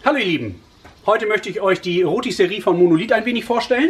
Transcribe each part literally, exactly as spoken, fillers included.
Hallo ihr Lieben, heute möchte ich euch die Rotisserie von Monolith ein wenig vorstellen.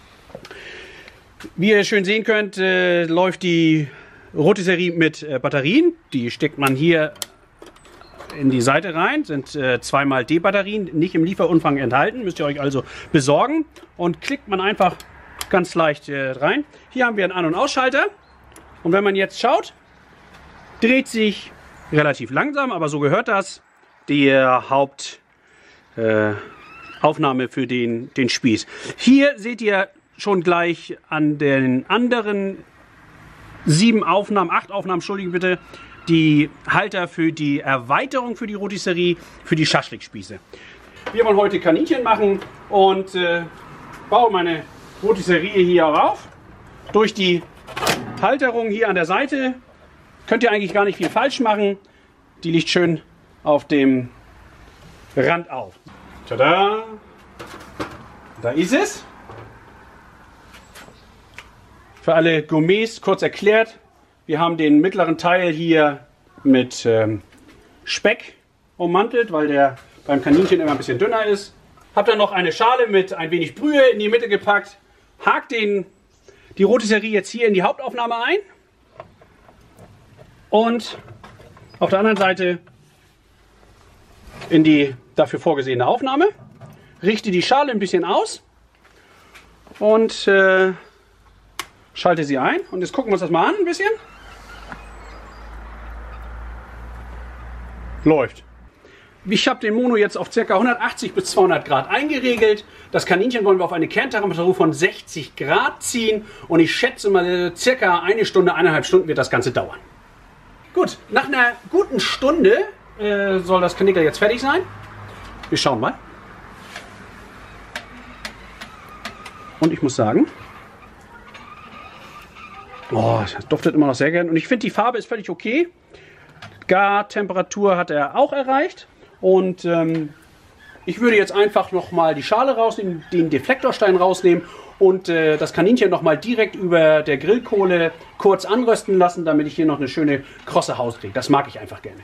Wie ihr schön sehen könnt, äh, läuft die Rotisserie mit äh, Batterien. Die steckt man hier in die Seite rein, sind äh, zweimal D-Batterien, nicht im Lieferumfang enthalten, müsst ihr euch also besorgen. Und klickt man einfach ganz leicht äh, rein. Hier haben wir einen An- und Ausschalter. Und wenn man jetzt schaut, dreht sich relativ langsam, aber so gehört das, die Haupt Äh, Aufnahme für den, den Spieß. Hier seht ihr schon gleich an den anderen sieben Aufnahmen, acht Aufnahmen, entschuldigen bitte, die Halter für die Erweiterung für die Rotisserie, für die Schaschlikspieße. Wir wollen heute Kaninchen machen und äh, baue meine Rotisserie hier auf. Durch die Halterung hier an der Seite könnt ihr eigentlich gar nicht viel falsch machen. Die liegt schön auf dem Rand auf. Tada! Da ist es. Für alle Gourmets kurz erklärt, wir haben den mittleren Teil hier mit ähm, Speck ummantelt, weil der beim Kaninchen immer ein bisschen dünner ist. Hab dann noch eine Schale mit ein wenig Brühe in die Mitte gepackt. Hakt den, die Rotisserie jetzt hier in die Hauptaufnahme ein. Und auf der anderen Seite in die dafür vorgesehene Aufnahme. Richte die Schale ein bisschen aus und äh, schalte sie ein. Und jetzt gucken wir uns das mal an ein bisschen. Läuft. Ich habe den Mono jetzt auf ca. hundertachtzig bis zweihundert Grad eingeregelt. Das Kaninchen wollen wir auf eine Kerntemperatur von sechzig Grad ziehen. Und ich schätze mal, circa eine Stunde, eineinhalb Stunden wird das Ganze dauern. Gut, nach einer guten Stunde äh, soll das Kanickel jetzt fertig sein. Wir schauen mal. Und ich muss sagen, oh, das duftet immer noch sehr gern. Und ich finde, die Farbe ist völlig okay. Gartemperatur hat er auch erreicht. Und ähm, ich würde jetzt einfach nochmal die Schale rausnehmen, den Deflektorstein rausnehmen und äh, das Kaninchen nochmal direkt über der Grillkohle kurz anrösten lassen, damit ich hier noch eine schöne krosse Haut kriege. Das mag ich einfach gerne.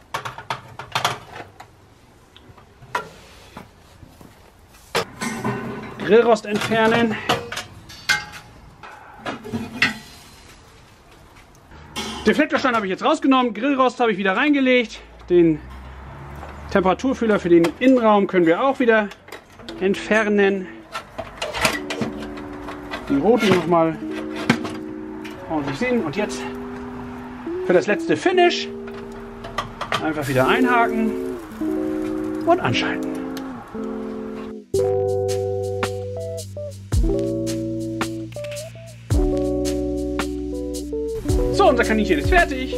Grillrost entfernen. Deflektorstein habe ich jetzt rausgenommen, Grillrost habe ich wieder reingelegt. Den Temperaturfühler für den Innenraum können wir auch wieder entfernen. Die Roti nochmal ordentlich sehen. Und jetzt für das letzte Finish einfach wieder einhaken und anschalten. So, unser Kaninchen ist fertig.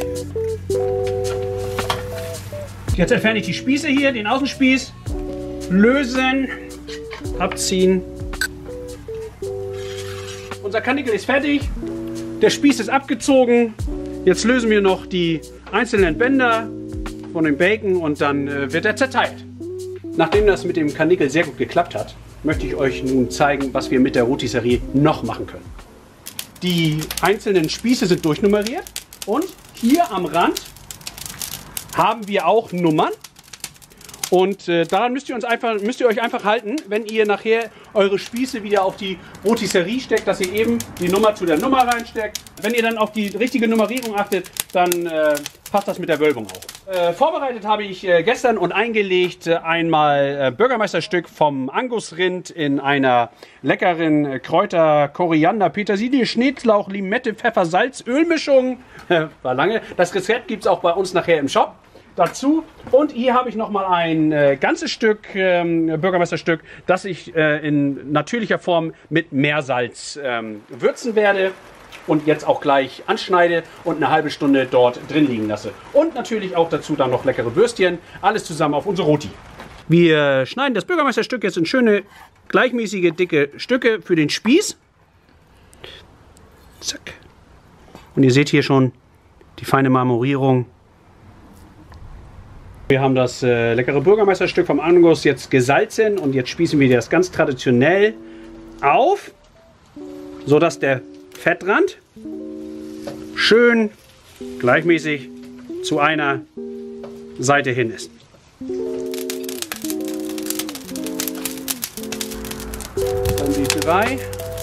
Jetzt entferne ich die Spieße hier, den Außenspieß. Lösen, abziehen. Unser Kanickel ist fertig. Der Spieß ist abgezogen. Jetzt lösen wir noch die einzelnen Bänder von dem Bacon und dann äh, wird er zerteilt. Nachdem das mit dem Kanickel sehr gut geklappt hat, möchte ich euch nun zeigen, was wir mit der Rotisserie noch machen können. Die einzelnen Spieße sind durchnummeriert und hier am Rand haben wir auch Nummern. Und äh, daran müsst ihr, uns einfach, müsst ihr euch einfach halten, wenn ihr nachher eure Spieße wieder auf die Rotisserie steckt, dass ihr eben die Nummer zu der Nummer reinsteckt. Wenn ihr dann auf die richtige Nummerierung achtet, dann äh, passt das mit der Wölbung auch. Äh, vorbereitet habe ich äh, gestern und eingelegt äh, einmal äh, Bürgermeisterstück vom Angusrind in einer leckeren äh, Kräuter, Koriander, Petersilie, Schnittlauch, Limette, Pfeffer, Salz, Ölmischung. War lange. Das Rezept gibt es auch bei uns nachher im Shop dazu. Und hier habe ich noch mal ein äh, ganzes Stück ähm, Bürgermeisterstück, das ich äh, in natürlicher Form mit Meersalz ähm, würzen werde und jetzt auch gleich anschneide und eine halbe Stunde dort drin liegen lasse. Und natürlich auch dazu dann noch leckere Würstchen, alles zusammen auf unsere Roti. Wir schneiden das Bürgermeisterstück jetzt in schöne gleichmäßige dicke Stücke für den Spieß. Zack. Und ihr seht hier schon die feine Marmorierung. Wir haben das äh, leckere Bürgermeisterstück vom Angus jetzt gesalzen und jetzt spießen wir das ganz traditionell auf, sodass der Fettrand schön gleichmäßig zu einer Seite hin ist. drei.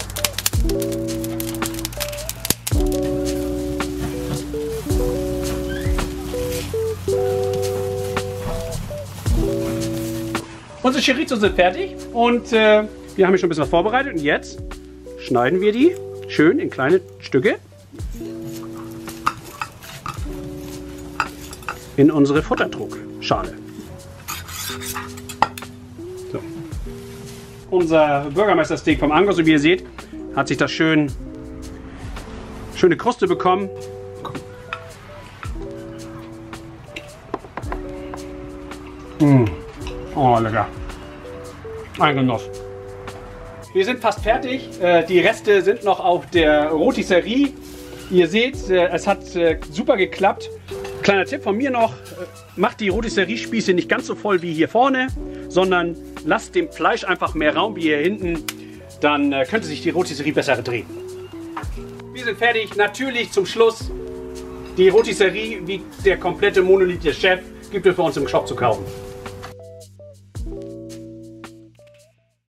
Unsere Chorizo sind fertig und äh, wir haben hier schon ein bisschen was vorbereitet. Und jetzt schneiden wir die schön in kleine Stücke in unsere Futterdruckschale. So. Unser Bürgermeistersteak vom Angus, und wie ihr seht, hat sich das schön schöne Kruste bekommen. Mmh. Oh, lecker. Ein Genuss. Wir sind fast fertig. Die Reste sind noch auf der Rotisserie. Ihr seht, es hat super geklappt. Kleiner Tipp von mir noch, macht die Rotisserie-Spieße nicht ganz so voll wie hier vorne, sondern lasst dem Fleisch einfach mehr Raum wie hier hinten. Dann könnte sich die Rotisserie besser drehen. Wir sind fertig. Natürlich zum Schluss die Rotisserie, wie der komplette Monolith der Chef, gibt es bei uns im Shop zu kaufen.